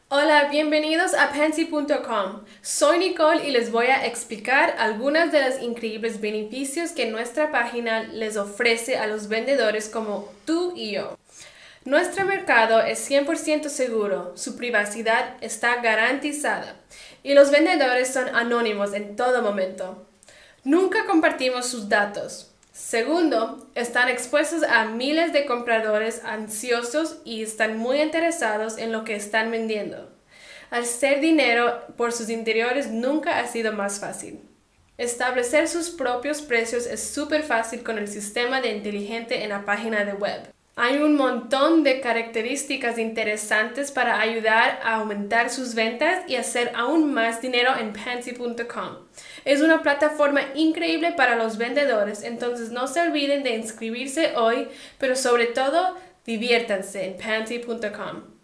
Hola, bienvenidos a Pansy.com. Soy Nicole y les voy a explicar algunos de los increíbles beneficios que nuestra página les ofrece a los vendedores como tú y yo. Nuestro mercado es 100% seguro, su privacidad está garantizada y los vendedores son anónimos en todo momento. Nunca compartimos sus datos. Segundo, están expuestos a miles de compradores ansiosos y están muy interesados en lo que están vendiendo. Hacer dinero por sus interiores nunca ha sido más fácil. Establecer sus propios precios es súper fácil con el sistema de inteligente en la página de web. Hay un montón de características interesantes para ayudar a aumentar sus ventas y hacer aún más dinero en Pansy.com. Es una plataforma increíble para los vendedores, entonces no se olviden de inscribirse hoy, pero sobre todo, diviértanse en Pansy.com.